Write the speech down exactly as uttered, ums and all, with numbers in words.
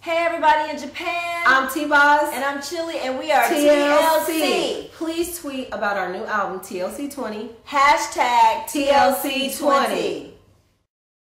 Hey everybody in Japan. I'm T-Boz. And I'm Chili, and we are T L C. T L C. Please tweet about our new album, T L C twenty. Hashtag T L C twenty.